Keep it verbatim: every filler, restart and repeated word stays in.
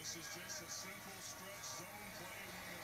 This is just a simple stretch zone play when the